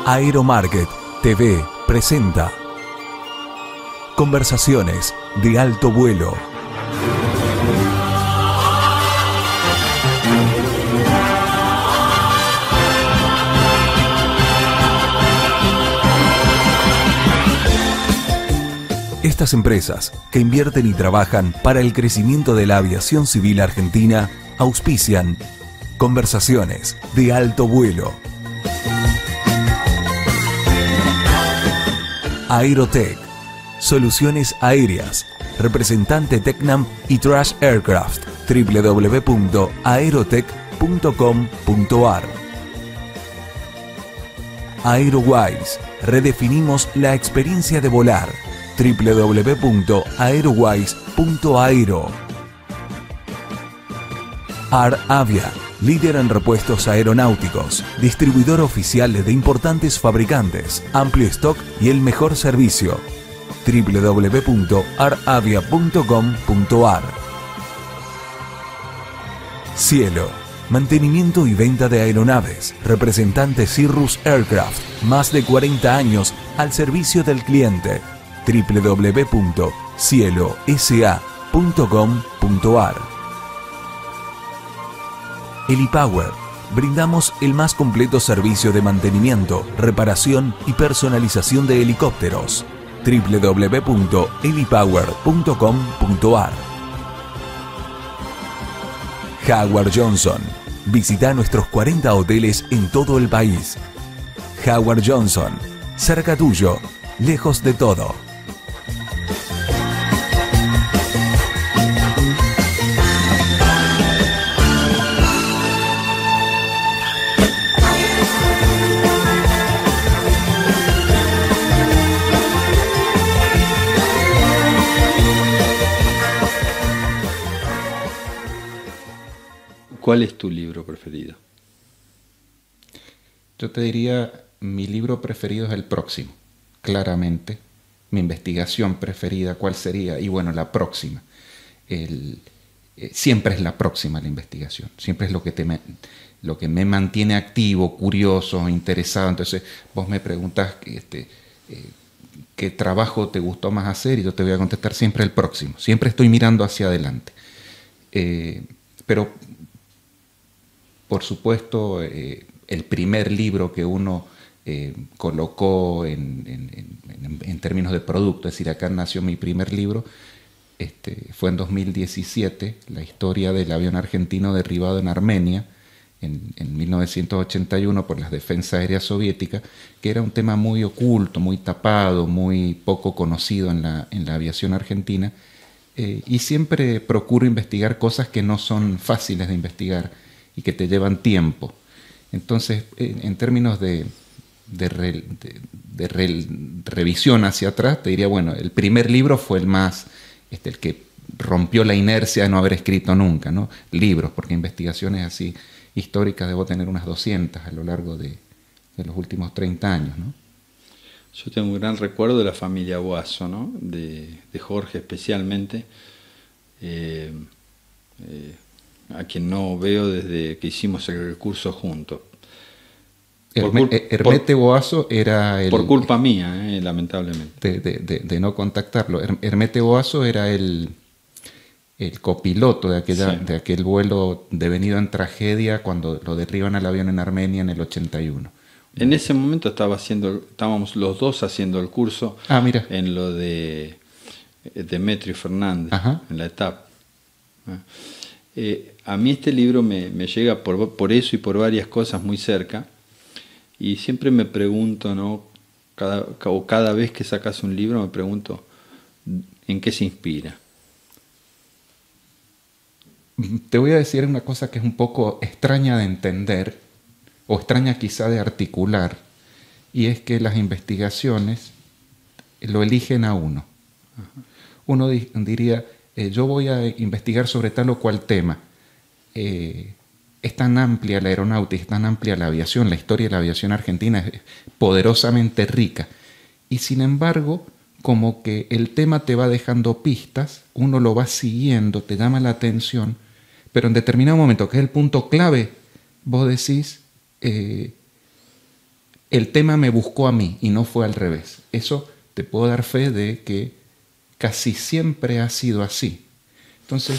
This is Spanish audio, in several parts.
Aeromarket TV presenta Conversaciones de alto vuelo. Estas empresas que invierten y trabajan para el crecimiento de la aviación civil argentina auspician Conversaciones de alto vuelo. Aerotech, soluciones aéreas, representante Tecnam y Trash Aircraft, www.aerotech.com.ar. Aerowise, redefinimos la experiencia de volar, www.aerowise.aero. ARAvia, líder en repuestos aeronáuticos, distribuidor oficial de importantes fabricantes, amplio stock y el mejor servicio. www.aravia.com.ar. Cielo, mantenimiento y venta de aeronaves, representante Cirrus Aircraft, más de 40 años al servicio del cliente. www.cielosa.com.ar. Helipower, brindamos el más completo servicio de mantenimiento, reparación y personalización de helicópteros. www.helipower.com.ar. Howard Johnson, visita nuestros 40 hoteles en todo el país. Howard Johnson, cerca tuyo, lejos de todo. ¿Cuál es tu libro preferido? Yo te diría, mi libro preferido es el próximo, claramente. Mi investigación preferida, ¿cuál sería? Y bueno, la próxima. Siempre es la próxima la investigación. Siempre es lo que me mantiene activo, curioso, interesado. Entonces, vos me preguntás qué trabajo te gustó más hacer y yo te voy a contestar siempre el próximo. Siempre estoy mirando hacia adelante. Pero por supuesto, el primer libro que uno colocó en términos de producto, es decir, acá nació mi primer libro, fue en 2017, la historia del avión argentino derribado en Armenia, en 1981 por las defensas aéreas soviéticas, que era un tema muy oculto, muy tapado, muy poco conocido en la aviación argentina, y siempre procuro investigar cosas que no son fáciles de investigar y que te llevan tiempo. Entonces, en términos de revisión hacia atrás, te diría, bueno, el primer libro fue el más, el que rompió la inercia de no haber escrito nunca, ¿no? Libros, porque investigaciones así históricas debo tener unas 200 a lo largo de los últimos 30 años, ¿no? Yo tengo un gran recuerdo de la familia Boazo, ¿no? De Jorge especialmente, a quien no veo desde que hicimos el curso juntos. Hermete Boazo era el... Por culpa mía, lamentablemente. De no contactarlo. Hermete Boazo era el copiloto de aquel vuelo devenido en tragedia cuando lo derriban al avión en Armenia en el 81. En ese momento estábamos los dos haciendo el curso en lo de Demetrio Fernández, en la etapa. A mí este libro me llega por eso y por varias cosas muy cerca, y siempre me pregunto, ¿no? Cada vez que sacas un libro me pregunto ¿en qué se inspira? Te voy a decir una cosa que es un poco extraña de entender, o extraña quizá de articular, y es que las investigaciones lo eligen a uno. Uno diría, yo voy a investigar sobre tal o cual tema. Es tan amplia la aeronáutica, es tan amplia la aviación, la historia de la aviación argentina es poderosamente rica. Y sin embargo, como que el tema te va dejando pistas, uno lo va siguiendo, te llama la atención, pero en determinado momento, que es el punto clave, vos decís, el tema me buscó a mí y no fue al revés. Eso te puedo dar fe de que casi siempre ha sido así. Entonces,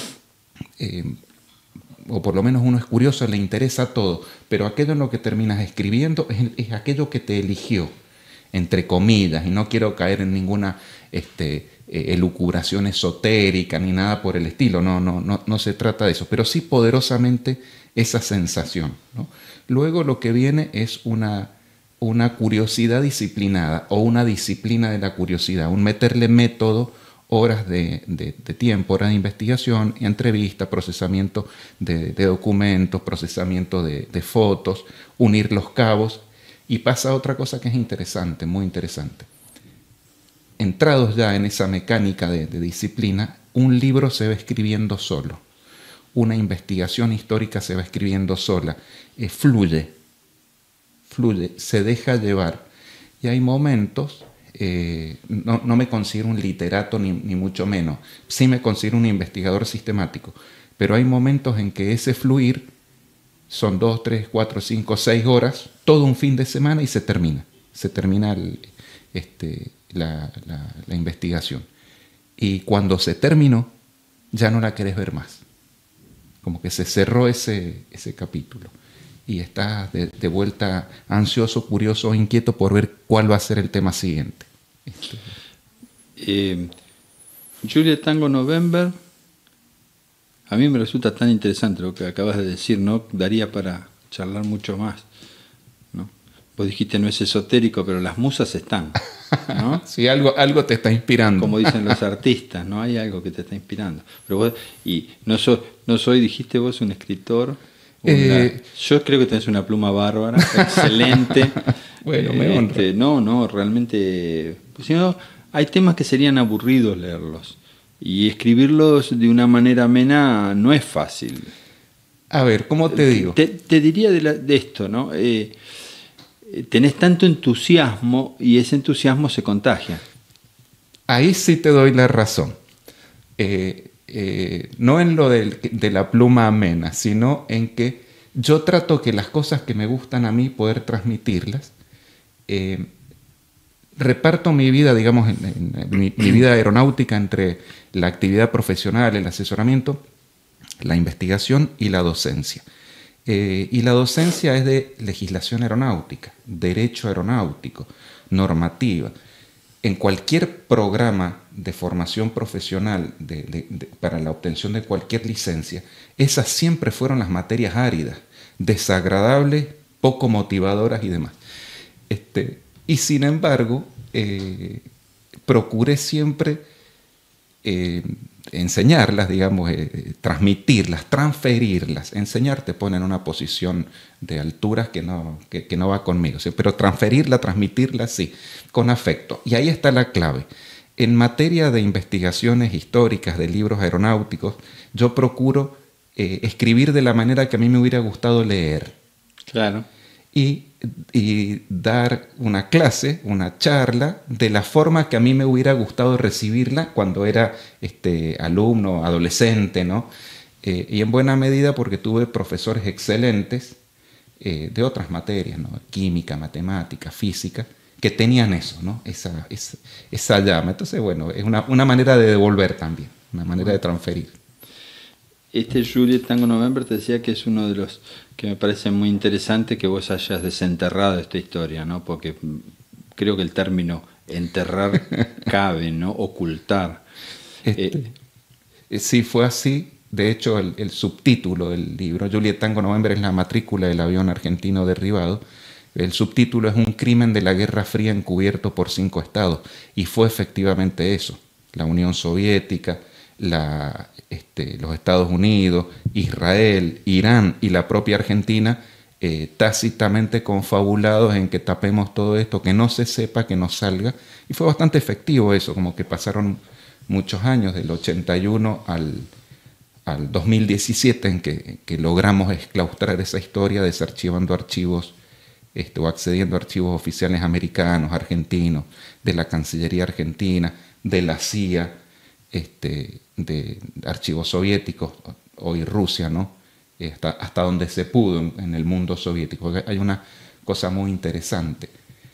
o por lo menos uno es curioso, le interesa todo, pero aquello en lo que terminas escribiendo es aquello que te eligió, entre comillas, y no quiero caer en ninguna elucubración esotérica ni nada por el estilo, no se trata de eso, pero sí poderosamente esa sensación, ¿no? Luego lo que viene es una curiosidad disciplinada o una disciplina de la curiosidad, un meterle método, horas de tiempo, horas de investigación, entrevista, procesamiento de documentos, procesamiento de fotos, unir los cabos. Y pasa otra cosa que es interesante, muy interesante. Entrados ya en esa mecánica de disciplina, un libro se va escribiendo solo, una investigación histórica se va escribiendo sola, fluye, se deja llevar. Y hay momentos, no me considero un literato ni mucho menos, sí me considero un investigador sistemático, pero hay momentos en que ese fluir son 2, 3, 4, 5, 6 horas, todo un fin de semana y se termina la investigación. Y cuando se terminó, ya no la querés ver más. Como que se cerró ese capítulo. Y estás de vuelta ansioso, curioso, inquieto por ver cuál va a ser el tema siguiente. Juliet Tango November, a mí me resulta tan interesante lo que acabas de decir, ¿no? Daría para charlar mucho más, ¿no? Vos dijiste no es esotérico, pero las musas están, ¿no? Sí, algo te está inspirando. Como dicen los artistas, ¿no? Hay algo que te está inspirando. Pero vos, y no soy, dijiste vos, un escritor. Yo creo que tenés una pluma bárbara, excelente. Bueno, me honra. No, realmente. Pues, si no, hay temas que serían aburridos leerlos. Y escribirlos de una manera amena no es fácil. A ver, ¿cómo te digo? Te diría de esto, ¿no? Tenés tanto entusiasmo y ese entusiasmo se contagia. Ahí sí te doy la razón. No en lo de la pluma amena, sino en que yo trato que las cosas que me gustan a mí poder transmitirlas. Reparto mi vida, digamos, mi vida aeronáutica entre la actividad profesional, el asesoramiento, la investigación y la docencia. Y la docencia es de legislación aeronáutica, derecho aeronáutico, normativa. En cualquier programa de formación profesional para la obtención de cualquier licencia, esas siempre fueron las materias áridas, desagradables, poco motivadoras y demás. Y sin embargo, procuré siempre enseñarlas, digamos, transmitirlas, transferirlas. Enseñar te pone en una posición de alturas que no va conmigo. ¿Sí? Pero transmitirla, sí, con afecto. Y ahí está la clave. En materia de investigaciones históricas, de libros aeronáuticos, yo procuro escribir de la manera que a mí me hubiera gustado leer. Claro. Y dar una clase, una charla, de la forma que a mí me hubiera gustado recibirla cuando era alumno, adolescente, ¿no? Y en buena medida porque tuve profesores excelentes de otras materias, ¿no? Química, matemática, física, que tenían eso, ¿no? Esa llama. Entonces, bueno, es una manera de devolver también, una manera de transferir. Juliet Tango November te decía que es uno de los que me parece muy interesante que vos hayas desenterrado esta historia, ¿no? Porque creo que el término enterrar cabe, ¿no? Ocultar. Sí, fue así. De hecho, el subtítulo del libro, Juliet Tango November, es la matrícula del avión argentino derribado. El subtítulo es un crimen de la Guerra Fría encubierto por 5 estados. Y fue efectivamente eso. La Unión Soviética, los Estados Unidos, Israel, Irán y la propia Argentina, tácitamente confabulados en que tapemos todo esto, que no se sepa, que no salga. Y fue bastante efectivo eso, como que pasaron muchos años, del 81 al 2017, en que logramos exclaustrar esa historia, desarchivando archivos o accediendo a archivos oficiales americanos, argentinos, de la Cancillería Argentina, de la CIA, de archivos soviéticos, hoy Rusia, ¿no? Hasta donde se pudo en el mundo soviético. Hay una cosa muy interesante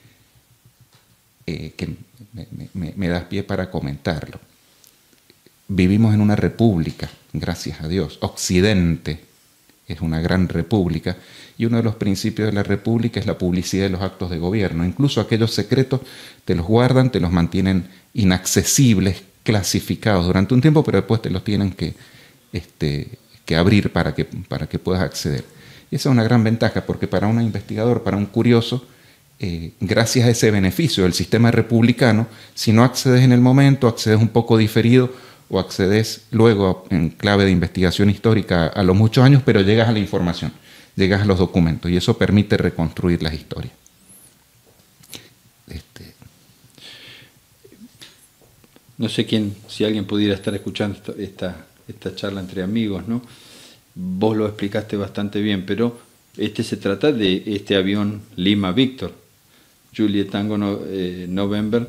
que me das pie para comentarlo. Vivimos en una república, gracias a Dios. Occidente es una gran república y uno de los principios de la república es la publicidad de los actos de gobierno. Incluso aquellos secretos te los guardan, te los mantienen inaccesibles, clasificados durante un tiempo, pero después te los tienen que abrir para que puedas acceder. Y esa es una gran ventaja, porque para un investigador, para un curioso, gracias a ese beneficio del sistema republicano, si no accedes en el momento, accedes un poco diferido o accedes luego en clave de investigación histórica a los muchos años, pero llegas a la información, llegas a los documentos y eso permite reconstruir las historias. No sé si alguien pudiera estar escuchando esta charla entre amigos, ¿no? Vos lo explicaste bastante bien, pero se trata de este avión Lima Victor, Juliet Tango November,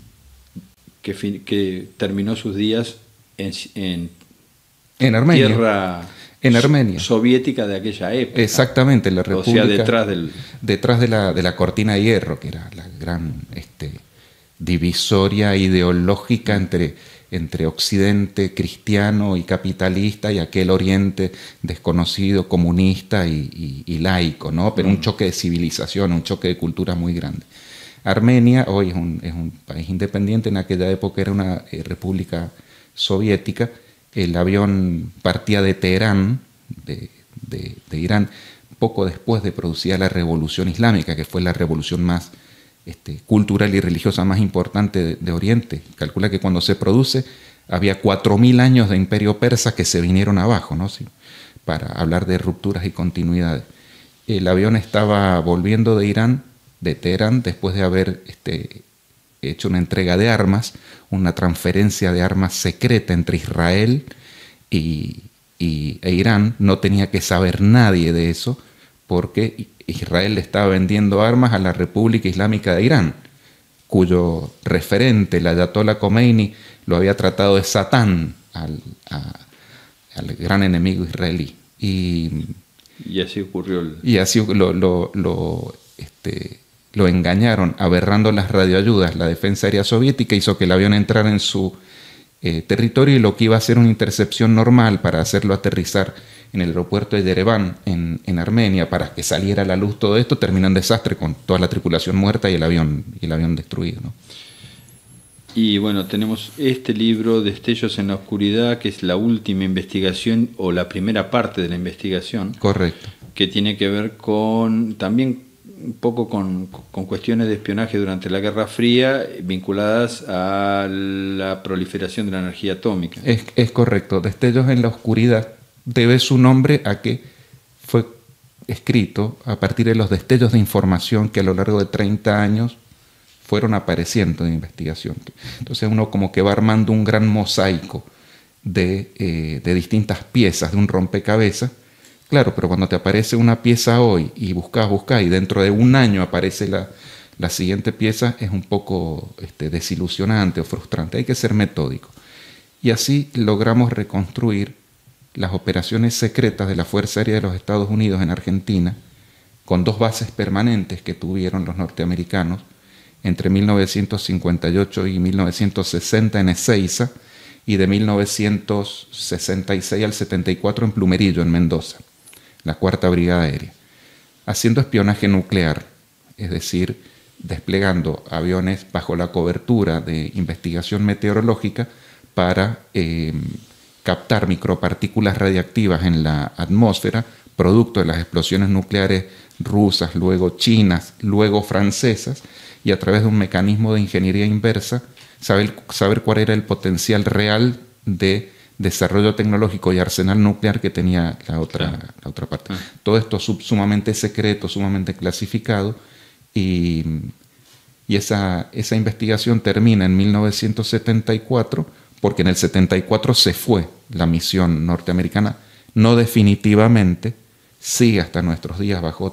que terminó sus días en Armenia, tierra Armenia, soviética de aquella época. Exactamente, la república, o sea, detrás de la cortina de hierro, que era la gran divisoria ideológica entre Occidente cristiano y capitalista y aquel Oriente desconocido, comunista y laico, ¿no? Pero un choque de civilización, un choque de cultura muy grande. Armenia hoy es un país independiente, en aquella época era una república soviética. El avión partía de Teherán, de Irán, poco después de producida la Revolución Islámica, que fue la revolución más cultural y religiosa más importante de Oriente. Calcula que cuando se produce había 4000 años de imperio persa que se vinieron abajo, ¿no? Sí, para hablar de rupturas y continuidades. El avión estaba volviendo de Teherán, después de haber hecho una entrega de armas, una transferencia de armas secreta entre Israel e Irán. No tenía que saber nadie de eso, porque Israel le estaba vendiendo armas a la República Islámica de Irán, cuyo referente, el Ayatollah Khomeini, lo había tratado de Satán al gran enemigo israelí. Y así ocurrió. Y así lo engañaron, aberrando las radioayudas. La defensa aérea soviética hizo que el avión entrara en su territorio, y lo que iba a ser una intercepción normal para hacerlo aterrizar en el aeropuerto de Yerevan, en Armenia, para que saliera a la luz todo esto, terminó en desastre con toda la tripulación muerta y el avión destruido, ¿no? Y bueno, tenemos este libro, Destellos en la Oscuridad, que es la última investigación o la primera parte de la investigación. Correcto. Que tiene que ver también un poco con cuestiones de espionaje durante la Guerra Fría vinculadas a la proliferación de la energía atómica. Es correcto. Destellos en la Oscuridad debe su nombre a que fue escrito a partir de los destellos de información que a lo largo de 30 años fueron apareciendo en investigación. Entonces uno como que va armando un gran mosaico de distintas piezas de un rompecabezas. Claro, pero cuando te aparece una pieza hoy y buscas y dentro de un año aparece la siguiente pieza, es un poco desilusionante o frustrante. Hay que ser metódico. Y así logramos reconstruir las operaciones secretas de la Fuerza Aérea de los Estados Unidos en Argentina, con 2 bases permanentes que tuvieron los norteamericanos entre 1958 y 1960 en Ezeiza, y de 1966 al 74 en Plumerillo, en Mendoza, la 4ª Brigada Aérea, haciendo espionaje nuclear, es decir, desplegando aviones bajo la cobertura de investigación meteorológica para captar micropartículas radiactivas en la atmósfera, producto de las explosiones nucleares rusas, luego chinas, luego francesas, y a través de un mecanismo de ingeniería inversa, saber cuál era el potencial real de desarrollo tecnológico y arsenal nuclear que tenía la otra parte. Todo esto sumamente secreto, sumamente clasificado, y esa investigación termina en 1974, porque en el 74 se fue la misión norteamericana, no definitivamente, sigue hasta nuestros días bajo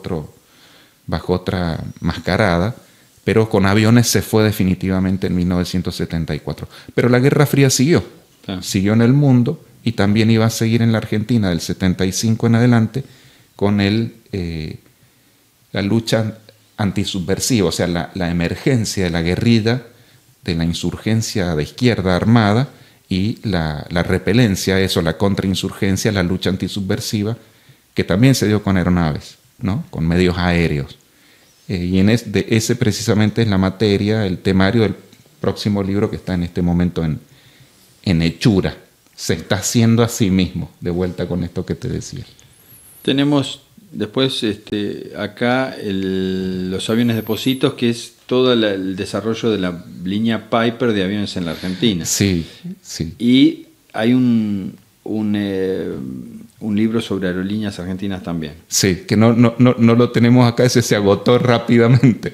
otra mascarada, pero con aviones se fue definitivamente en 1974. Pero la Guerra Fría siguió en el mundo, y también iba a seguir en la Argentina del 75 en adelante con la lucha antisubversiva, o sea, la emergencia de la guerrilla, de la insurgencia de izquierda armada y la repelencia a eso, la contrainsurgencia, la lucha antisubversiva, que también se dio con aeronaves, ¿no? Con medios aéreos. Y de ese precisamente es la materia, el temario del próximo libro que está en este momento en hechura. Se está haciendo a sí mismo, de vuelta con esto que te decía. Tenemos después acá los aviones de Positos, que es todo el desarrollo de la línea Piper de aviones en la Argentina. Sí, sí. Y hay un libro sobre aerolíneas argentinas también. Sí, que no lo tenemos acá, ese se agotó rápidamente.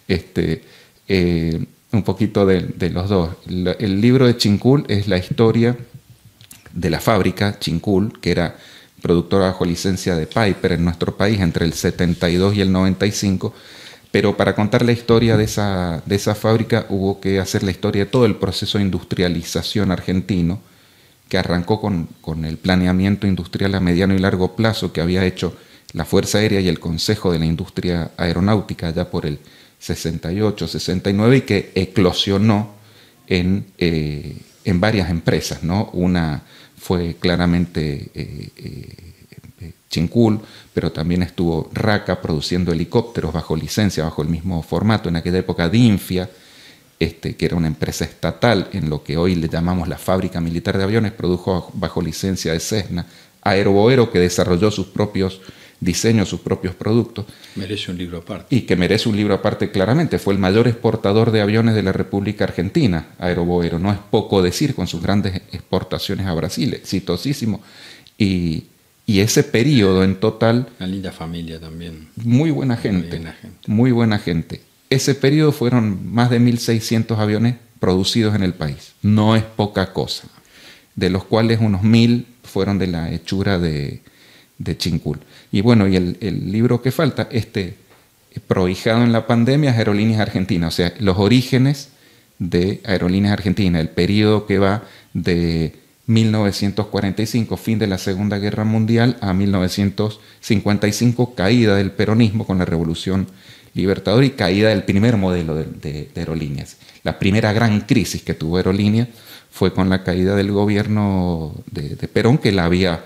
Un poquito de los dos. El libro de Chincul es la historia de la fábrica Chincul, que era productora bajo licencia de Piper en nuestro país entre el 72 y el 95, pero para contar la historia de esa fábrica hubo que hacer la historia de todo el proceso de industrialización argentino, que arrancó con el planeamiento industrial a mediano y largo plazo que había hecho la Fuerza Aérea y el Consejo de la Industria Aeronáutica ya por el 68, 69, y que eclosionó en varias empresas, ¿no? Una fue claramente Chincul, pero también estuvo Raca produciendo helicópteros bajo licencia, bajo el mismo formato. En aquella época Dinfia, que era una empresa estatal en lo que hoy le llamamos la Fábrica Militar de Aviones, produjo bajo licencia de Cessna. Aeroboero, que desarrolló sus propios diseños, sus propios productos. Merece un libro aparte. Y que merece un libro aparte claramente. Fue el mayor exportador de aviones de la República Argentina, Aeroboero. No es poco decir, con sus grandes exportaciones a Brasil, exitosísimo. Y ese periodo en total... Una linda familia también. Muy buena gente. Muy buena gente. Ese periodo fueron más de 1.600 aviones producidos en el país. No es poca cosa. De los cuales unos 1.000 fueron de la hechura de Chincul. Y bueno, y el libro que falta, prohijado en la pandemia, es Aerolíneas Argentinas, o sea, los orígenes de Aerolíneas Argentinas, el periodo que va de 1945, fin de la Segunda Guerra Mundial, a 1955, caída del peronismo con la Revolución Libertadora y caída del primer modelo de aerolíneas. La primera gran crisis que tuvo Aerolíneas fue con la caída del gobierno de Perón, que la había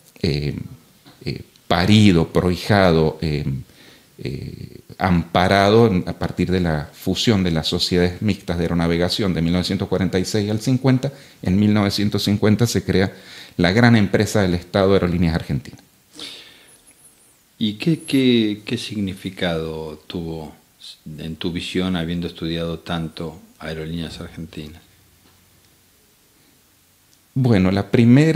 parido, prohijado, amparado a partir de la fusión de las sociedades mixtas de aeronavegación de 1946 al 50. En 1950 se crea la gran empresa del Estado, Aerolíneas Argentinas. ¿Y qué significado tuvo en tu visión, habiendo estudiado tanto Aerolíneas Argentinas? Bueno, lo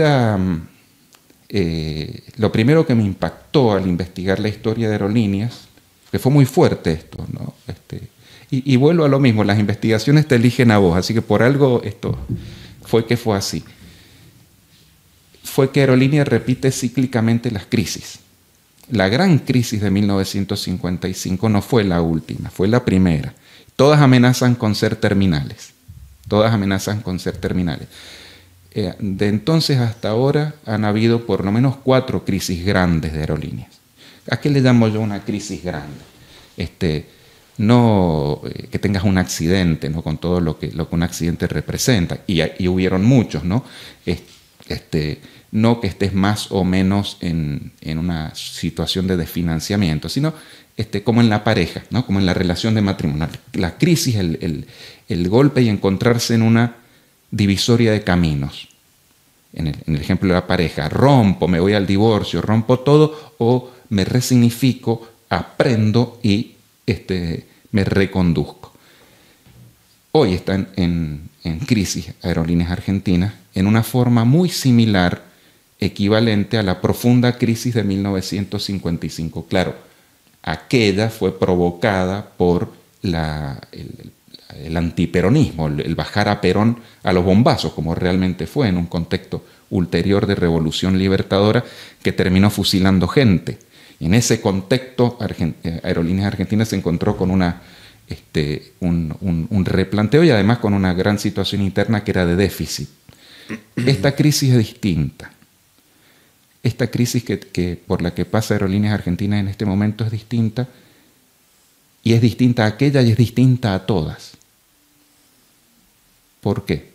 primero que me impactó al investigar la historia de Aerolíneas, que fue muy fuerte esto, ¿no? Y vuelvo a lo mismo, las investigaciones te eligen a vos, así que por algo esto fue así. Fue que Aerolíneas repite cíclicamente las crisis. La gran crisis de 1955 no fue la última, fue la primera. Todas amenazan con ser terminales. Todas amenazan con ser terminales. De entonces hasta ahora han habido por lo menos 4 crisis grandes de aerolíneas. ¿A qué le llamo yo una crisis grande? No que tengas un accidente, ¿no? Con todo lo que un accidente representa, y hubieron muchos, ¿no? No que estés más o menos en una situación de desfinanciamiento, sino como en la pareja, ¿no? Como en la relación de matrimonio. La crisis, el golpe y encontrarse en una divisoria de caminos. En el ejemplo de la pareja, rompo, me voy al divorcio, rompo todo, o me resignifico, aprendo y me reconduzco. Hoy están en crisis Aerolíneas Argentinas en una forma muy similar, equivalente a la profunda crisis de 1955. Claro, aquella fue provocada por el antiperonismo, el bajar a Perón a los bombazos, como realmente fue en un contexto ulterior de revolución libertadora que terminó fusilando gente. Y en ese contexto, Aerolíneas Argentinas se encontró con un replanteo y además con una gran situación interna que era de déficit. Esta crisis es distinta. Esta crisis que por la que pasa Aerolíneas Argentinas en este momento es distinta Y es distinta a aquella y es distinta a todas. ¿Por qué?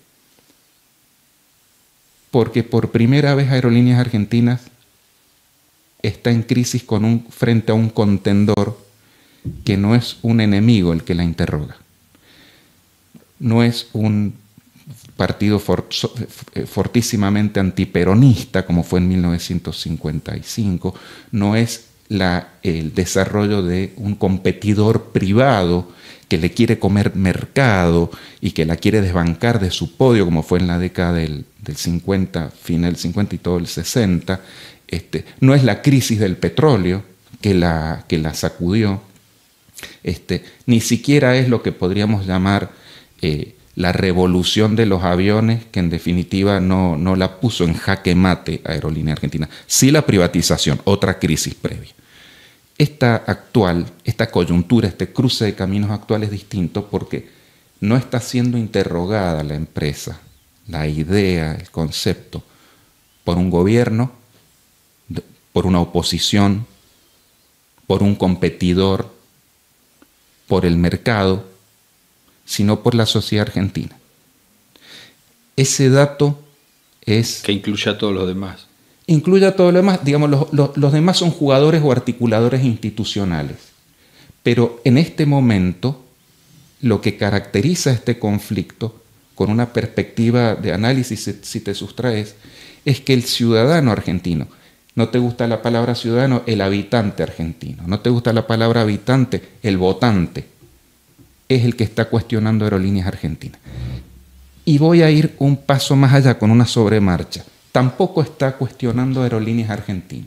Porque por primera vez Aerolíneas Argentinas está en crisis frente a un contendor que no es un enemigo el que la interroga. No es un partido fortísimamente antiperonista como fue en 1955, no es el desarrollo de un competidor privado que le quiere comer mercado y que la quiere desbancar de su podio como fue en la década del 50, final del 50 y todo el 60, no es la crisis del petróleo que la sacudió, ni siquiera es lo que podríamos llamar la revolución de los aviones, que en definitiva no la puso en jaque mate a Aerolíneas Argentinas. Sí la privatización, otra crisis previa. Esta coyuntura, este cruce de caminos actual es distinto porque no está siendo interrogada la empresa, la idea, el concepto, por un gobierno, por una oposición, por un competidor, por el mercado, sino por la sociedad argentina. Ese dato es... Que incluye a todos los demás. Incluye a todos los demás. Digamos, los demás son jugadores o articuladores institucionales. Pero en este momento, lo que caracteriza este conflicto, con una perspectiva de análisis, si te sustraes, es que el ciudadano argentino, no te gusta la palabra ciudadano, el habitante argentino, no te gusta la palabra habitante, el votante, es el que está cuestionando Aerolíneas Argentinas. Y voy a ir un paso más allá con una sobremarcha. Tampoco está cuestionando Aerolíneas Argentinas.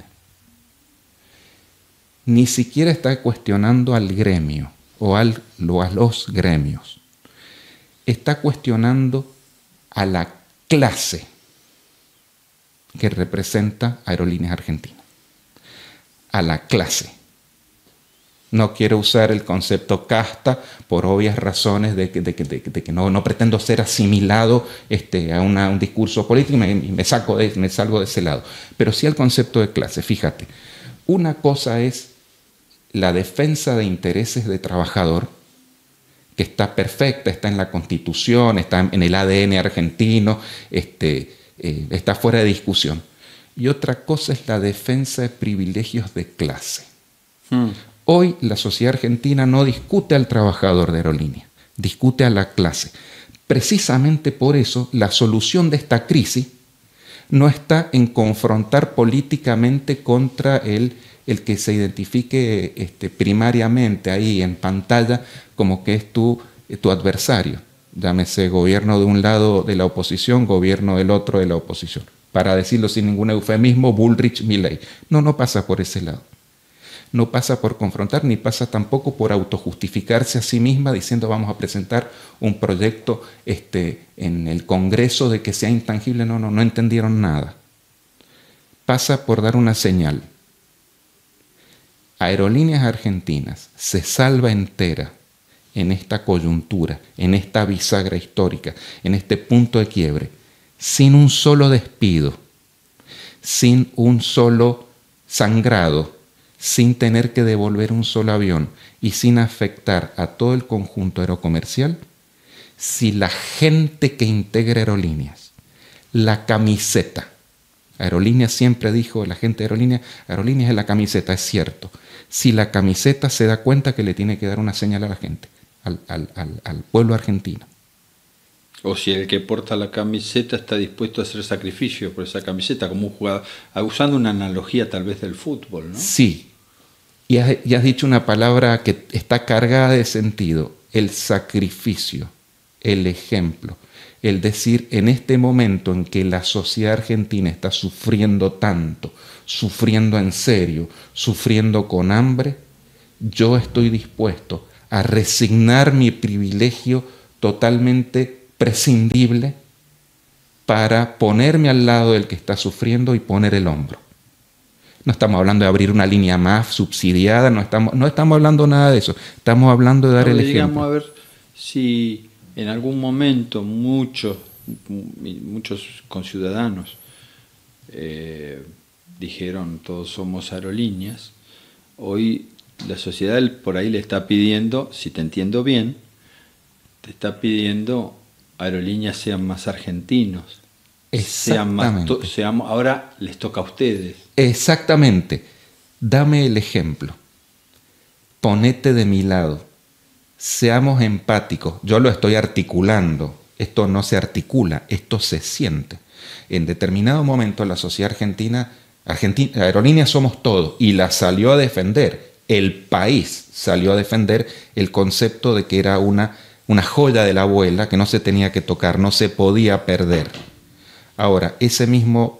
Ni siquiera está cuestionando al gremio o a los gremios. Está cuestionando a la clase que representa Aerolíneas Argentinas. A la clase. No quiero usar el concepto casta por obvias razones de que no pretendo ser asimilado a un discurso político y me salgo de ese lado. Pero sí el concepto de clase. Fíjate, una cosa es la defensa de intereses de trabajador, que está perfecta, está en la Constitución, está en el ADN argentino, está fuera de discusión. Y otra cosa es la defensa de privilegios de clase. Hoy la sociedad argentina no discute al trabajador de aerolínea, discute a la clase. Precisamente por eso la solución de esta crisis no está en confrontar políticamente contra el que se identifique primariamente ahí en pantalla como que es tu adversario. Llámese gobierno de un lado de la oposición, gobierno del otro de la oposición. Para decirlo sin ningún eufemismo, Bullrich, Milei. No pasa por ese lado. No pasa por confrontar, ni pasa tampoco por autojustificarse a sí misma diciendo vamos a presentar un proyecto en el Congreso de que sea intangible. No entendieron nada. Pasa por dar una señal. Aerolíneas Argentinas se salva entera en esta coyuntura, en esta bisagra histórica, en este punto de quiebre, sin un solo despido, sin un solo sangrado, sin tener que devolver un solo avión y sin afectar a todo el conjunto aerocomercial, si la gente que integra Aerolíneas, la camiseta, Aerolíneas siempre dijo, la gente de Aerolíneas es la camiseta, es cierto. Si la camiseta se da cuenta que le tiene que dar una señal a la gente, al pueblo argentino. O si el que porta la camiseta está dispuesto a hacer sacrificio por esa camiseta, como un jugador, usando una analogía tal vez del fútbol, ¿no? Sí, y has dicho una palabra que está cargada de sentido, el sacrificio, el ejemplo, el decir en este momento en que la sociedad argentina está sufriendo tanto, sufriendo en serio, sufriendo con hambre, yo estoy dispuesto a resignar mi privilegio totalmente prescindible para ponerme al lado del que está sufriendo y poner el hombro. No estamos hablando de abrir una línea más subsidiada, no estamos hablando nada de eso. Estamos hablando de dar el ejemplo. Digamos, a ver si en algún momento muchos conciudadanos dijeron todos somos aerolíneas. Hoy la sociedad por ahí le está pidiendo, si te entiendo bien, te está pidiendo aerolíneas sean más argentinos. Exactamente. Ahora les toca a ustedes. Exactamente. Dame el ejemplo. Ponete de mi lado. Seamos empáticos. Yo lo estoy articulando. Esto no se articula, esto se siente. En determinado momento la sociedad argentina, Aerolíneas somos todos, y la salió a defender. El país salió a defender el concepto de que era una joya de la abuela que no se tenía que tocar, no se podía perder. Ahora, ese mismo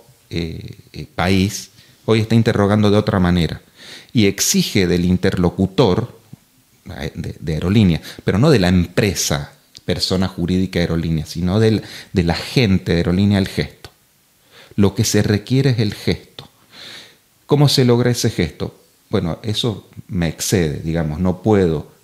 país hoy está interrogando de otra manera y exige del interlocutor de aerolínea, pero no de la empresa, persona jurídica aerolínea, sino de la gente de aerolínea, el gesto. Lo que se requiere es el gesto. ¿Cómo se logra ese gesto? Bueno, eso me excede, digamos, no puedo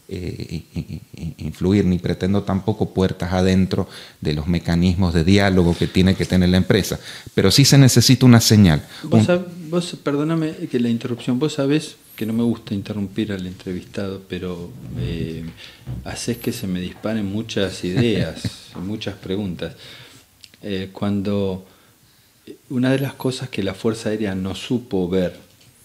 influir ni pretendo tampoco puertas adentro de los mecanismos de diálogo que tiene que tener la empresa, pero sí se necesita una señal. Vos perdóname que la interrupción, vos sabés que no me gusta interrumpir al entrevistado, pero haces que se me disparen muchas ideas, muchas preguntas. Cuando una de las cosas que la Fuerza Aérea no supo ver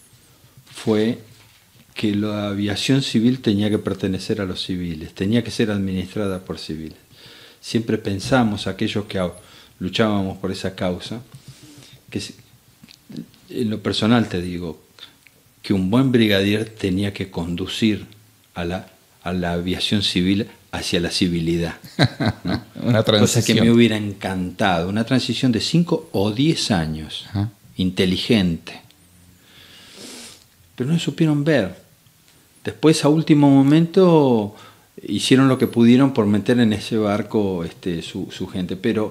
fue que la aviación civil tenía que pertenecer a los civiles, tenía que ser administrada por civiles. Siempre pensamos, aquellos que luchábamos por esa causa, que en lo personal te digo, que un buen brigadier tenía que conducir a la aviación civil hacia la civilidad, ¿no? Una transición. Cosa que me hubiera encantado, una transición de 5 o 10 años, inteligente. Pero no supieron ver. Después, a último momento, hicieron lo que pudieron por meter en ese barco su gente. Pero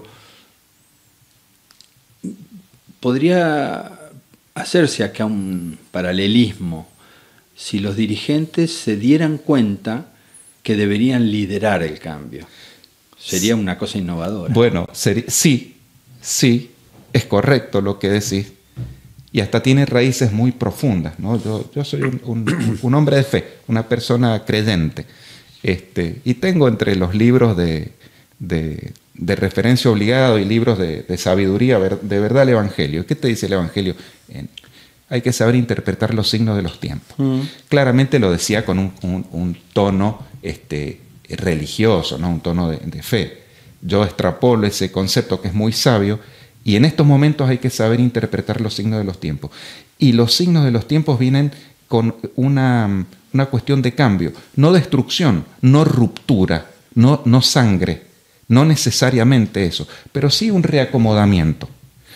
podría hacerse acá un paralelismo si los dirigentes se dieran cuenta que deberían liderar el cambio. Sería una cosa innovadora. Bueno, sí, es correcto lo que decís. Y hasta tiene raíces muy profundas, ¿no? Yo soy un hombre de fe, una persona creyente. Y tengo entre los libros de referencia obligado y libros de sabiduría, de verdad, el Evangelio. ¿Qué te dice el Evangelio? Hay que saber interpretar los signos de los tiempos. Claramente lo decía con un tono religioso, ¿no? Un tono de fe. Yo extrapolo ese concepto que es muy sabio. Y en estos momentos hay que saber interpretar los signos de los tiempos. Y los signos de los tiempos vienen con una cuestión de cambio, no destrucción, no ruptura, no sangre, no necesariamente eso, pero sí un reacomodamiento.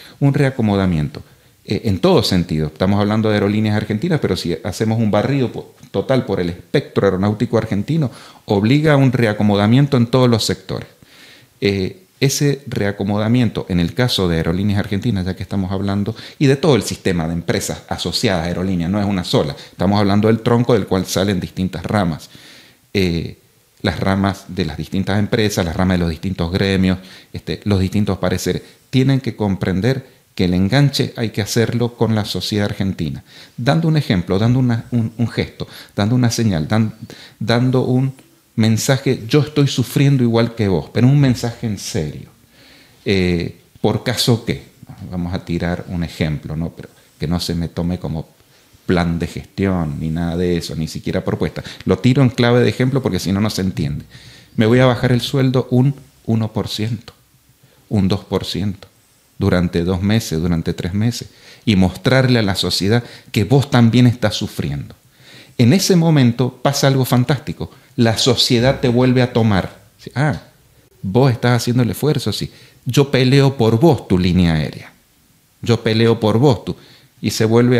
En todo sentido. Estamos hablando de Aerolíneas Argentinas, pero si hacemos un barrido total por el espectro aeronáutico argentino, obliga a un reacomodamiento en todos los sectores. Ese reacomodamiento, en el caso de Aerolíneas Argentinas, ya que estamos hablando, y de todo el sistema de empresas asociadas a aerolíneas, no es una sola, estamos hablando del tronco del cual salen distintas ramas. Las ramas de las distintas empresas, las ramas de los distintos gremios, los distintos pareceres, tienen que comprender que el enganche hay que hacerlo con la sociedad argentina, dando un ejemplo, dando un gesto, dando una señal, dando un mensaje. Yo estoy sufriendo igual que vos, pero un mensaje en serio. ¿Por caso qué? Vamos a tirar un ejemplo, ¿no? Pero que no se me tome como plan de gestión, ni nada de eso, ni siquiera propuesta. Lo tiro en clave de ejemplo porque si no, no se entiende. Me voy a bajar el sueldo un 1%, un 2%, durante 2 meses, durante 3 meses, y mostrarle a la sociedad que vos también estás sufriendo. En ese momento pasa algo fantástico. La sociedad te vuelve a tomar. Vos estás haciendo el esfuerzo, sí. Yo peleo por vos tu línea aérea. Yo peleo por vos tú. Y se vuelve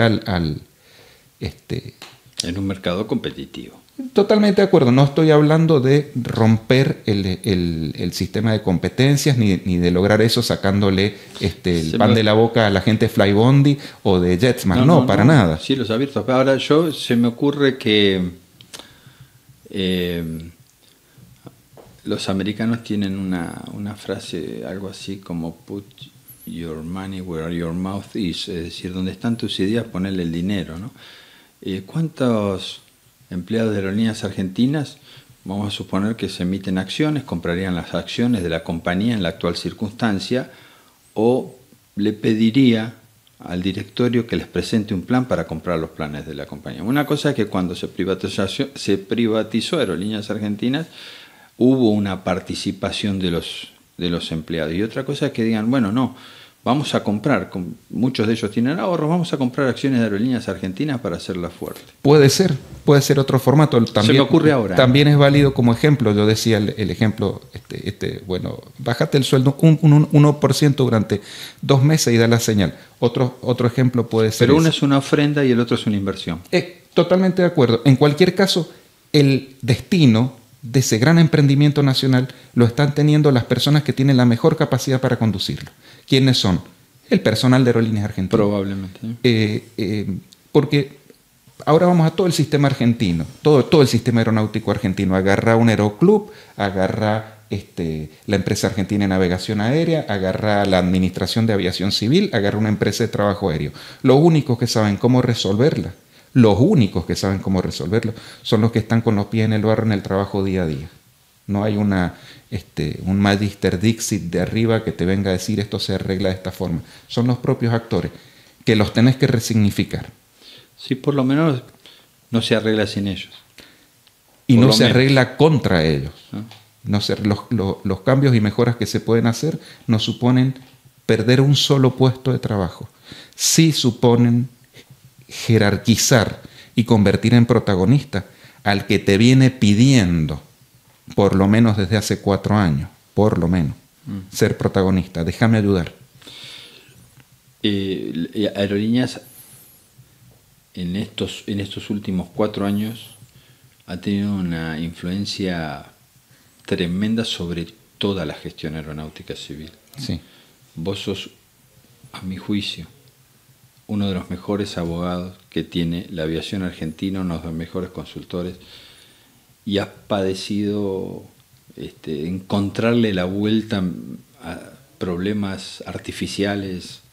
en un mercado competitivo. Totalmente de acuerdo. No estoy hablando de romper el sistema de competencias ni de lograr eso sacándole el pan de la boca a la gente de Flybondi o de Jetsman. No, para nada. Sí, los abiertos. Ahora se me ocurre que los americanos tienen una frase, algo así como put your money where your mouth is, es decir, donde están tus ideas, ponerle el dinero, ¿no? ¿Cuántos empleados de Aerolíneas Argentinas, vamos a suponer que se emiten acciones, comprarían las acciones de la compañía en la actual circunstancia, o le pediría al directorio que les presente un plan para comprar los planes de la compañía. Una cosa es que cuando se privatizó Aerolíneas Argentinas, hubo una participación de los empleados. Y otra cosa es que digan, bueno, no, vamos a comprar, muchos de ellos tienen ahorros, vamos a comprar acciones de Aerolíneas Argentinas para hacerla fuerte. Puede ser otro formato. También, se me ocurre ahora. También es válido como ejemplo. Yo decía el ejemplo, bueno, bájate el sueldo un 1% durante 2 meses y da la señal. Otro ejemplo puede ser. Pero uno es una ofrenda y el otro es una inversión. Totalmente de acuerdo. En cualquier caso, el destino de ese gran emprendimiento nacional lo están teniendo las personas que tienen la mejor capacidad para conducirlo. ¿Quiénes son? El personal de Aerolíneas Argentinas. Probablemente. Porque ahora vamos a todo el sistema argentino, todo el sistema aeronáutico argentino. Agarra un aeroclub, agarra la empresa argentina de navegación aérea, agarra la administración de aviación civil, agarra una empresa de trabajo aéreo. Los únicos que saben cómo resolverla, son los que están con los pies en el barro en el trabajo día a día. No hay un magister dixit de arriba que te venga a decir esto se arregla de esta forma. Son los propios actores que los tenés que resignificar. Sí, por lo menos no se arregla sin ellos. Y no se arregla contra ellos. Los cambios y mejoras que se pueden hacer no suponen perder un solo puesto de trabajo. Sí suponen jerarquizar y convertir en protagonista al que te viene pidiendo, por lo menos desde hace 4 años, por lo menos, ser protagonista. Déjame ayudar. Aerolíneas en estos últimos 4 años ha tenido una influencia tremenda sobre toda la gestión aeronáutica civil. Sí. Vos sos, a mi juicio, uno de los mejores abogados que tiene la aviación argentina, uno de los mejores consultores, y has padecido encontrarle la vuelta a problemas artificiales.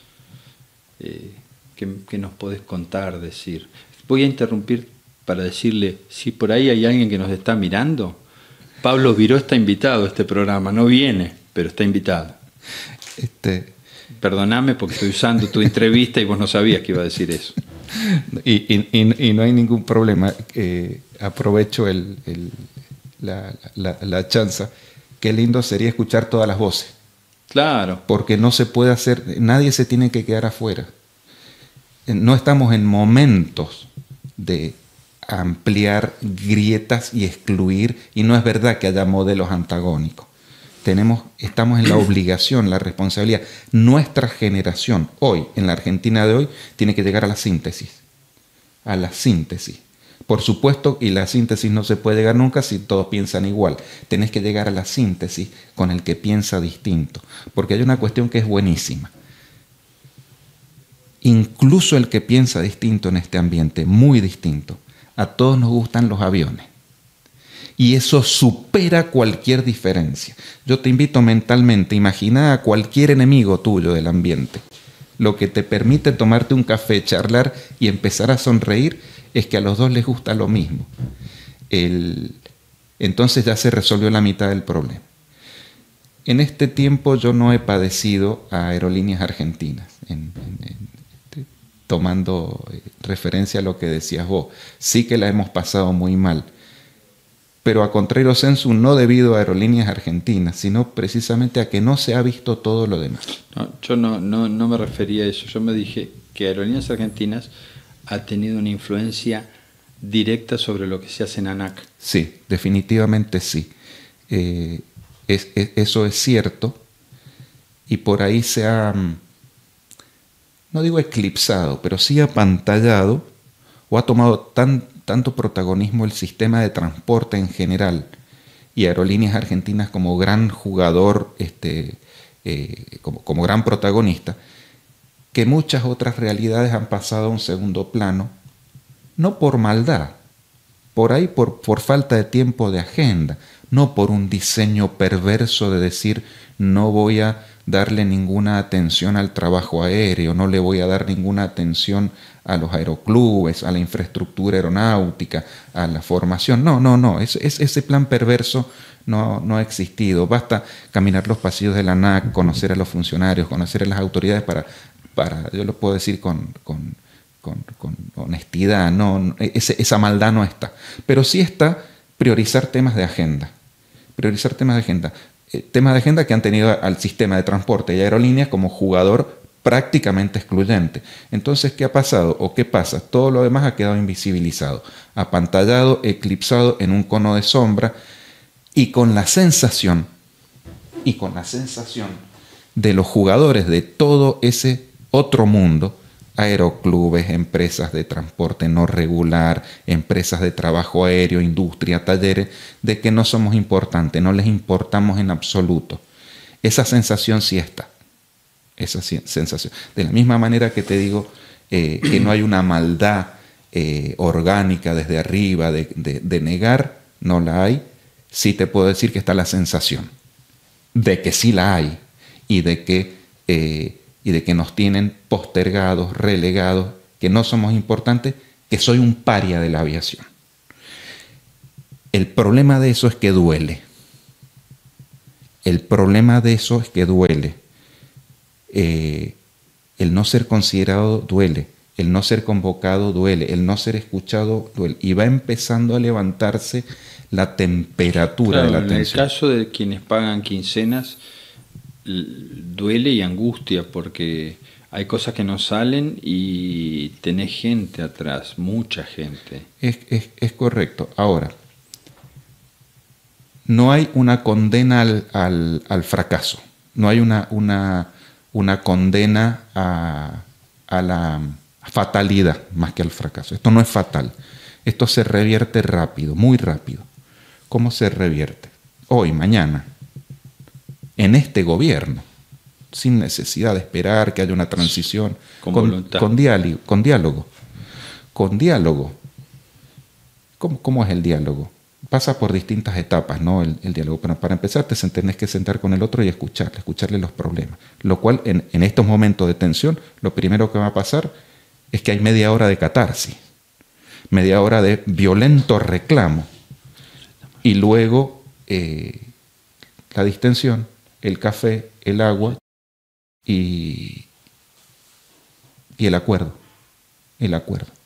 ¿Qué nos podés contar, decir? Voy a interrumpir para decirle, si por ahí hay alguien que nos está mirando, Pablo Viró está invitado a este programa, no viene, pero está invitado. Perdóname porque estoy usando tu entrevista y vos no sabías que iba a decir eso. Y no hay ningún problema. Aprovecho la chanza. Qué lindo sería escuchar todas las voces. Claro. Porque no se puede hacer, nadie se tiene que quedar afuera. No estamos en momentos de ampliar grietas y excluir, y no es verdad que haya modelos antagónicos. Estamos en la obligación, la responsabilidad. Nuestra generación hoy, en la Argentina de hoy, tiene que llegar a la síntesis. A la síntesis. Por supuesto, y la síntesis no se puede llegar nunca si todos piensan igual. Tenés que llegar a la síntesis con el que piensa distinto. Porque hay una cuestión que es buenísima. Incluso el que piensa distinto en este ambiente, muy distinto, a todos nos gustan los aviones. Y eso supera cualquier diferencia. Yo te invito mentalmente, imagina a cualquier enemigo tuyo del ambiente. Lo que te permite tomarte un café, charlar y empezar a sonreír es que a los dos les gusta lo mismo. Entonces ya se resolvió la mitad del problema. En este tiempo yo no he padecido a Aerolíneas Argentinas, tomando referencia a lo que decías vos. Sí que la hemos pasado muy mal. Pero a contrario sensu, no debido a Aerolíneas Argentinas, sino precisamente a que no se ha visto todo lo demás. No, yo no me refería a eso. Yo me dije que Aerolíneas Argentinas ha tenido una influencia directa sobre lo que se hace en ANAC. Sí, definitivamente sí. Eso es cierto. Y por ahí se ha, no digo eclipsado, pero sí apantallado o ha tomado tanto protagonismo el sistema de transporte en general y Aerolíneas Argentinas como gran jugador, como gran protagonista, que muchas otras realidades han pasado a un segundo plano, no por maldad, por ahí por falta de tiempo de agenda, no por un diseño perverso de decir no voy a darle ninguna atención al trabajo aéreo, no le voy a dar ninguna atención a los aeroclubes, a la infraestructura aeronáutica, a la formación. No, ese plan perverso no ha existido. Basta caminar los pasillos de la ANAC, conocer a los funcionarios, conocer a las autoridades para yo lo puedo decir con honestidad, esa maldad no está. Pero sí está priorizar temas de agenda. Temas de agenda que han tenido al sistema de transporte y aerolíneas como jugador prácticamente excluyente. Entonces, ¿qué ha pasado o qué pasa? Todo lo demás ha quedado invisibilizado, apantallado, eclipsado en un cono de sombra y con la sensación de los jugadores de todo ese otro mundo, aeroclubes, empresas de transporte no regular, empresas de trabajo aéreo, industria, talleres, de que no somos importantes, no les importamos en absoluto. Esa sensación sí está. Esa sensación. De la misma manera que te digo que no hay una maldad orgánica desde arriba de negar, no la hay. Sí te puedo decir que está la sensación de que sí la hay y de que nos tienen postergados, relegados, que no somos importantes, que soy un paria de la aviación. El problema de eso es que duele. El no ser considerado duele, el no ser convocado duele, el no ser escuchado duele. Y va empezando a levantarse la temperatura de la tensión. En el caso de quienes pagan quincenas, duele y angustia porque hay cosas que no salen y tenés gente atrás, mucha gente. Es correcto. Ahora, no hay una condena al fracaso, no hay una condena a la fatalidad más que al fracaso. Esto no es fatal, esto se revierte rápido, muy rápido. ¿Cómo se revierte? Hoy, mañana, en este gobierno, sin necesidad de esperar que haya una transición, con diálogo. ¿Cómo es el diálogo? Pasa por distintas etapas, ¿no? El diálogo. Pero para empezar tenés que sentar con el otro y escucharle los problemas. Lo cual, en estos momentos de tensión, lo primero que va a pasar es que hay media hora de catarsis, media hora de violento reclamo. Y luego la distensión, el café, el agua y el acuerdo.